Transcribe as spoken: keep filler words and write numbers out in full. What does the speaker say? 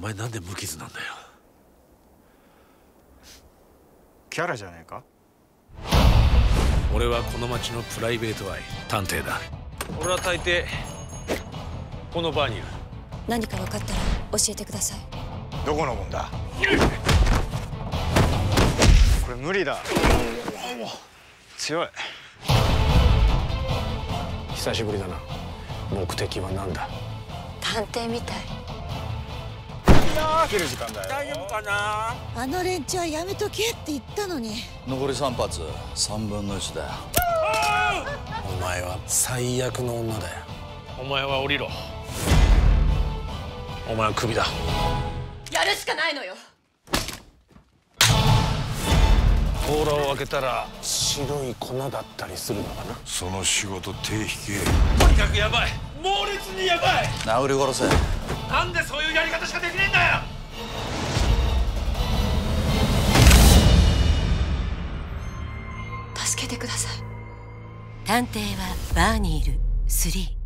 前なんで無傷なんだよ。 キャラじゃねえか。 俺はこの町のプライベートアイ探偵だ。俺は大抵このバーにいる。 何か分かったら教えてください。 どこのもんだ。これ無理だ。強い。 久しぶりだな。目的は何だ。 探偵みたい。 来る時間だよ。 大丈夫かな。 あの連中はやめとけって言ったのに。 残りさん発、さんぶんのいちだよ。 お前は最悪の女だよ。お前は降りろ。お前はクビだ。 やるしかないのよ。 甲羅を開けたら白い粉だったりするのかな。 その仕事手引け。 とにかくやばい。猛烈にやばい。 殴り殺せ。 なんでそういうやり方しかできねえんだよ。 助けてください。 探偵はバーにいるスリー。